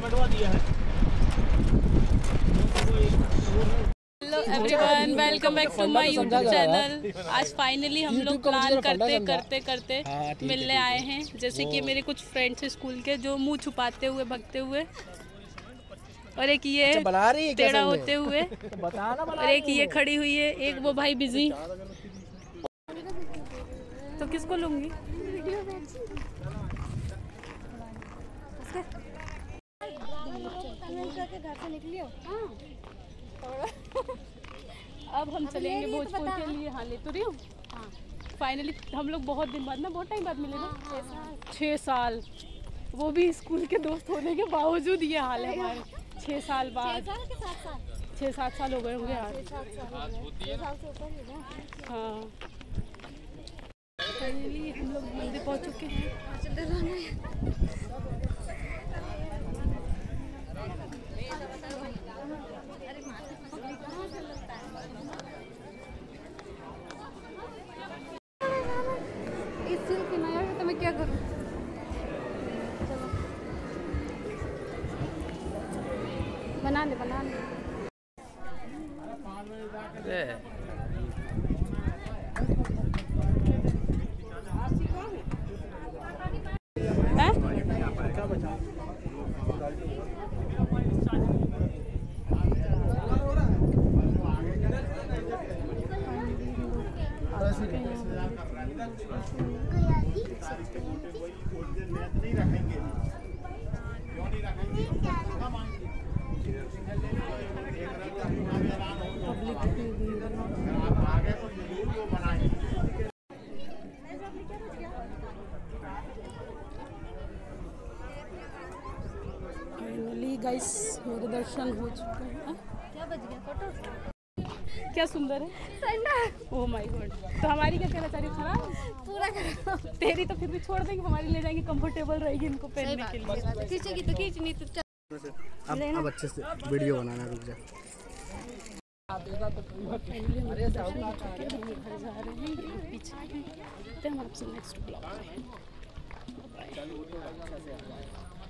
Hello everyone, welcome back to my YouTube channel. आज finally हम लोग प्लान करते मिलने आए हैं। जैसे कि मेरे कुछ फ्रेंड्स स्कूल के जो मुंह छुपाते हुए भगते हुए, और एक ये टेढ़ा होते हुए, और एक ये खड़ी हुई है, एक वो भाई बिजी। तो किसको लूंगी? घर से निकली हो? अब हम चलेंगे भोजपुर के लिए। हाँ, ले तो रही हूँ। फाइनली हम लोग बहुत दिन बाद ना, बहुत टाइम बाद मिले ना। 6 साल, वो भी स्कूल के दोस्त होने के बावजूद ये हाल है हमारे। 6 साल बाद, 6-7 साल हो गए होंगे यार। हाँ, फाइनली हम लोग मंदिर पहुँच चुके हैं। तो मैं क्या करूं? चलो बना ले। फाइनली गाइस मेरे दर्शन हो चुके हैं। क्या बज गया? फोटो क्या सुंदर है। Oh my god. तो हमारी क्या कहना चाह रही? खराब पूरा करो। तेरी तो फिर भी छोड़ देंगे, हमारी ले जाएंगे, कंफर्टेबल रहेगी इनको पहनने के लिए। खींचेगी तो खींच, नहीं तो अब अच्छे से वीडियो बनाना। रुक जा। हम आपसे नेक्स्ट ब्लॉग में।